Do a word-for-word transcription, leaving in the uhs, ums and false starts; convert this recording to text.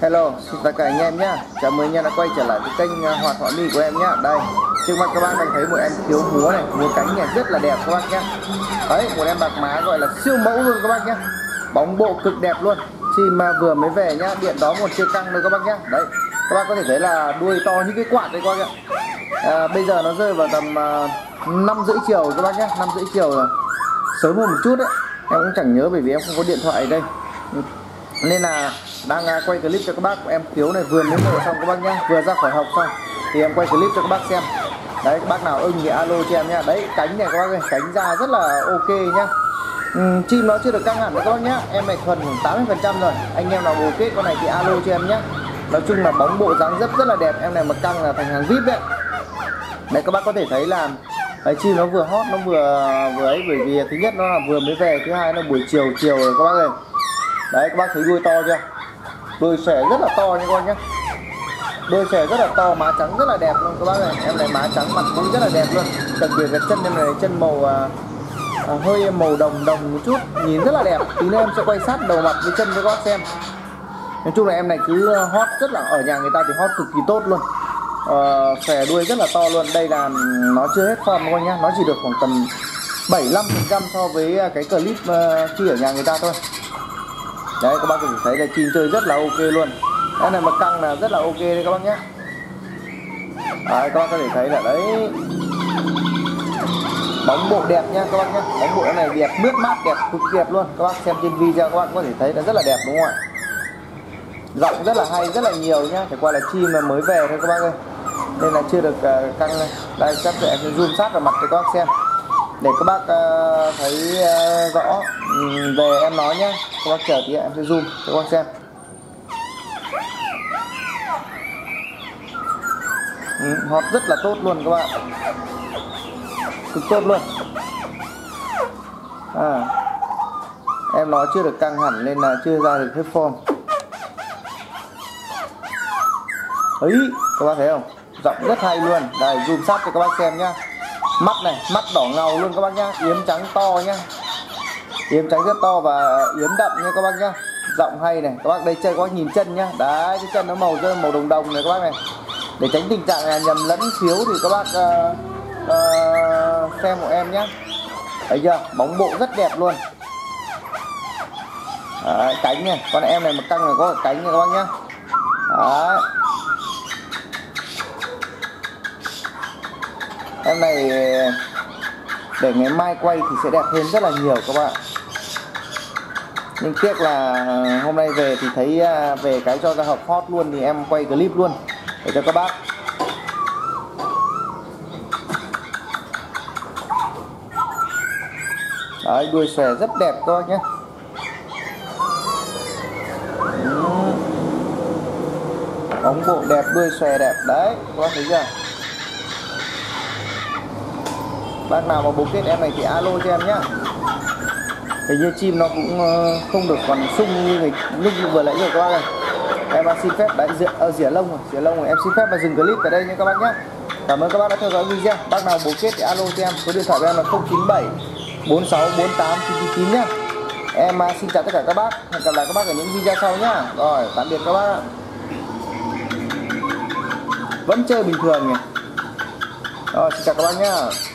Hello, xin tất cả anh em nhé. Chào mừng anh em đã quay trở lại với kênh Hoạt Họa Mi của em nhé. Đây, trước mắt các bác đang thấy một em thiếu múa này, múa cánh này rất là đẹp các bác nhé. Đấy, một em bạc má gọi là siêu mẫu luôn các bác nhé. Bóng bộ cực đẹp luôn. Chim mà vừa mới về nhá, điện đó một chưa căng nữa các bác nhé. Đấy, các bác có thể thấy là đuôi to như cái quạt đấy các bác nhé. À, bây giờ nó rơi vào tầm uh, năm rưỡi chiều các bác nhé, năm rưỡi chiều rồi. Sớm hơn một chút đấy. Em cũng chẳng nhớ bởi vì em không có điện thoại ở đây. Nên là đang quay clip cho các bác. Em thiếu này vừa mới mổ xong các bác nhé, vừa ra khỏi học xong thì em quay clip cho các bác xem. Đấy, các bác nào ưng thì alo cho em nhá. Đấy, cánh này các bác ơi, cánh ra rất là ok nhá. Ừ, chim nó chưa được căng hẳn nữa các bác nhá. Em này thuần khoảng tám mươi phần trăm rồi. Anh em nào bồ kết con này thì alo cho em nhá. Nói chung là bóng bộ dáng dấp rất là đẹp. Em này mà căng là thành hàng vip đấy. Đấy, các bác có thể thấy là đấy, chim nó vừa hot, nó vừa vừa ấy, bởi vì thứ nhất nó là vừa mới về, thứ hai nó buổi chiều chiều rồi các bác ơi. Đấy, các bác thấy đuôi to chưa? Đuôi xòe rất là to nha các bác nhé. Đuôi xòe rất là to, má trắng rất là đẹp luôn các bác ơi. Em này má trắng, mặt cũng rất là đẹp luôn. Đặc biệt là chân em này chân màu à, à, hơi màu đồng đồng một chút, nhìn rất là đẹp. Tí nữa em sẽ quay sát đầu mặt với chân cho các bác xem. Nói chung là em này cứ hot rất là, ở nhà người ta thì hot cực kỳ tốt luôn. Ờ, xòe đuôi rất là to luôn. Đây là nó chưa hết form các bác nhé. Nó chỉ được khoảng tầm bảy mươi lăm phần trăm so với cái clip uh, khi ở nhà người ta thôi. Đấy, các bác có thể thấy là chim chơi rất là ok luôn. Cái này mà căng là rất là ok đấy các bác nhé. Đấy, các bác có thể thấy là đấy, bóng bộ đẹp nha các bác nhé. Bóng bộ này đẹp, mướt mát đẹp, cực đẹp luôn. Các bác xem trên video các bác có thể thấy là rất là đẹp đúng không ạ? Giọng rất là hay, rất là nhiều nhá. Phải qua là chim là mới về thôi các bác ơi, nên là chưa được uh, căng này. Đây, chắc sẽ zoom sát vào mặt cho các bác xem để các bác uh, thấy uh, rõ um, về em nói nhá. Các bác chờ tí em sẽ zoom cho các bác xem. Ừ, hot rất là tốt luôn các bạn, cực tốt luôn. À, em nói chưa được căng hẳn nên là chưa ra được hết form. Ấy, các bác thấy không? Giọng rất hay luôn. Đây, zoom sát cho các bác xem nhá. Mắt này, mắt đỏ ngầu luôn các bác nhá. Yếm trắng to nhá. Yếm trắng rất to và yếm đậm nha các bác nhá. Giọng hay này. Các bác đây chơi, các bác nhìn chân nhá. Đấy, cái chân nó màu rơi màu đồng đồng này các bác này. Để tránh tình trạng là nhầm lẫn phiếu thì các bác uh, uh, xem của em nhá. Thấy chưa? Bóng bộ rất đẹp luôn. Đấy, cánh này, con em này mà căng là có cả cánh nha các bác nhá. Đấy. Em này để ngày mai quay thì sẽ đẹp hơn rất là nhiều các bạn. Nhưng tiếc là hôm nay về thì thấy về cái cho ra học hot luôn thì em quay clip luôn để cho các bác. Đấy, đuôi xòe rất đẹp các bác nhé. Bóng bộ đẹp, đuôi xòe đẹp. Đấy, các bác thấy chưa? Bác nào mà bố kết em này thì alo cho em nhá. Hình như chim nó cũng không được còn sung như người lúc vừa nãy rồi các bác ơi. Em xin phép đấy, dỉa, ở dỉa lông rồi, dỉa lông rồi, em xin phép và dừng clip ở đây nha các bác nhé. Cảm ơn các bác đã theo dõi video. Bác nào bố kết thì alo cho em. Số điện thoại của em là không chín bảy bốn sáu bốn tám chín chín chín nhá. Em xin chào tất cả các bác. Hẹn gặp lại các bác ở những video sau nhá. Rồi, tạm biệt các bác. Vẫn chơi bình thường nhỉ. Rồi, xin chào các bác nhá.